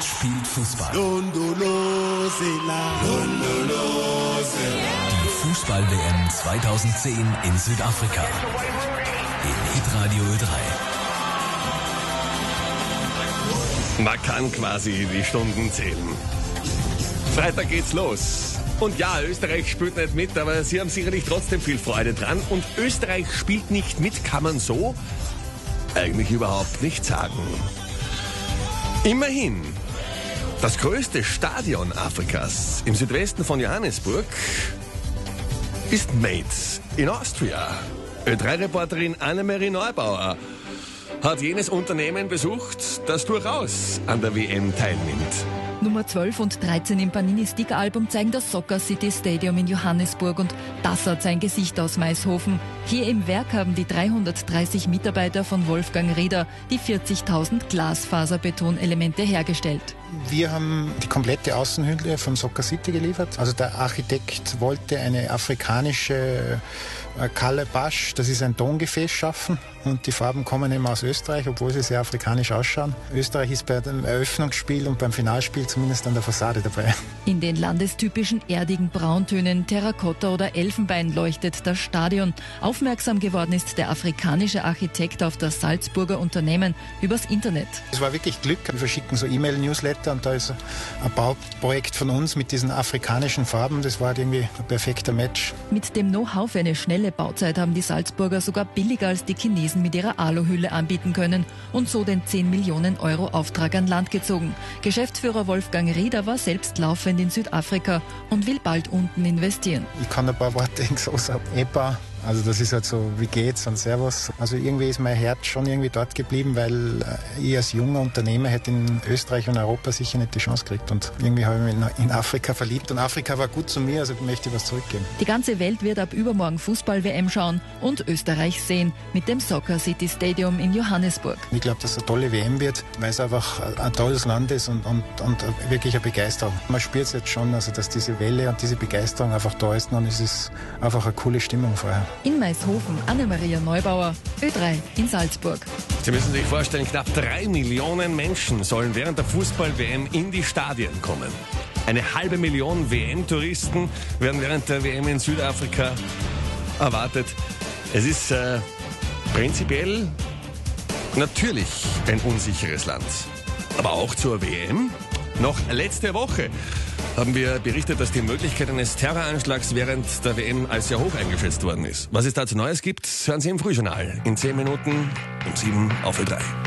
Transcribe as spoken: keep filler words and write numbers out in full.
Welt spielt Fußball. Die Fußball-W M zweitausendzehn in Südafrika. Im Hitradio Ö drei. Man kann quasi die Stunden zählen. Freitag geht's los. Und ja, Österreich spielt nicht mit, aber sie haben sicherlich trotzdem viel Freude dran. Und Österreich spielt nicht mit, kann man so eigentlich überhaupt nicht sagen. Immerhin, das größte Stadion Afrikas im Südwesten von Johannesburg ist made in Austria. Ö drei Reporterin Annemarie Neubauer hat jenes Unternehmen besucht, das durchaus an der W M teilnimmt. Nummer zwölf und dreizehn im Panini-Sticker-Album zeigen das Soccer City Stadium in Johannesburg und das hat sein Gesicht aus Maishofen. Hier im Werk haben die dreihundertdreißig Mitarbeiter von Wolfgang Rieder die vierzigtausend Glasfaserbetonelemente hergestellt. Wir haben die komplette Außenhülle von Soccer City geliefert. Also der Architekt wollte eine afrikanische Calabash, das ist ein Tongefäß, schaffen. Und die Farben kommen eben aus Österreich, obwohl sie sehr afrikanisch ausschauen. Österreich ist bei dem Eröffnungsspiel und beim Finalspiel zumindest an der Fassade dabei. In den landestypischen erdigen Brauntönen, Terrakotta oder Elfenbein leuchtet das Stadion. Aufmerksam geworden ist der afrikanische Architekt auf das Salzburger Unternehmen übers Internet. Es war wirklich Glück. Wir verschicken so E-Mail-Newsletter und da ist ein Bauprojekt von uns mit diesen afrikanischen Farben. Das war irgendwie ein perfekter Match. Mit dem Know-how für eine schnelle Bauzeit haben die Salzburger sogar billiger als die Chinesen mit ihrer Aluhülle anbieten können und so den zehn Millionen Euro Auftrag an Land gezogen. Geschäftsführer Wolfgang Rieder war selbst laufend in Südafrika und will bald unten investieren. Ich kann ein paar Worte in Xhosa, Epa. Also das ist halt so, wie geht's und Servus. Also irgendwie ist mein Herz schon irgendwie dort geblieben, weil ich als junger Unternehmer hätte in Österreich und Europa sicher nicht die Chance gekriegt. Und irgendwie habe ich mich in Afrika verliebt und Afrika war gut zu mir, also möchte ich was zurückgeben. Die ganze Welt wird ab übermorgen Fußball-W M schauen und Österreich sehen mit dem Soccer City Stadium in Johannesburg. Ich glaube, dass es eine tolle W M wird, weil es einfach ein tolles Land ist und, und, und wirklich eine Begeisterung. Man spürt es jetzt schon, also dass diese Welle und diese Begeisterung einfach da ist und es ist einfach eine coole Stimmung vorher. In Maishofen, Annemarie Neubauer, Ö drei in Salzburg. Sie müssen sich vorstellen, knapp drei Millionen Menschen sollen während der Fußball-W M in die Stadien kommen. Eine halbe Million W M-Touristen werden während der W M in Südafrika erwartet. Es ist äh, prinzipiell natürlich ein unsicheres Land. Aber auch zur W M. Noch letzte Woche haben wir berichtet, dass die Möglichkeit eines Terroranschlags während der W M als sehr hoch eingeschätzt worden ist. Was es dazu Neues gibt, hören Sie im Frühjournal in zehn Minuten um sieben auf Ö drei.